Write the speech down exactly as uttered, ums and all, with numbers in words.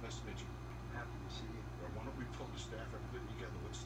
Nice to meet you. Happy to see you. Well, why don't we pull the staff everybody together? Let's